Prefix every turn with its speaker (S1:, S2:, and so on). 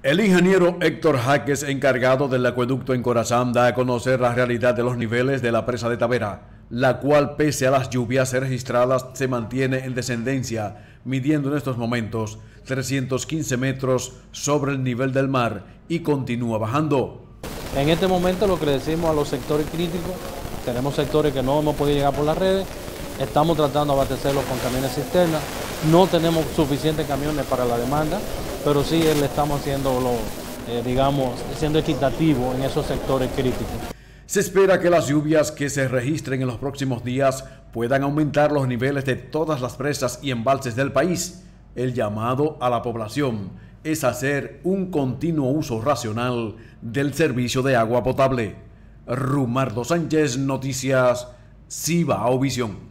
S1: El ingeniero Héctor Jaques, encargado del acueducto en Corazán, da a conocer la realidad de los niveles de la presa de Tavera, la cual, pese a las lluvias registradas, se mantiene en descendencia, midiendo en estos momentos 315 metros sobre el nivel del mar y continúa bajando.
S2: En este momento lo que le decimos a los sectores críticos, tenemos sectores que no hemos podido llegar por las redes, estamos tratando de abastecerlos con camiones cisterna, no tenemos suficientes camiones para la demanda, pero sí le estamos haciendo, siendo equitativo en esos sectores críticos.
S1: Se espera que las lluvias que se registren en los próximos días puedan aumentar los niveles de todas las presas y embalses del país. El llamado a la población es hacer un continuo uso racional del servicio de agua potable. Rumardo Sánchez, Noticias Cibao Visión.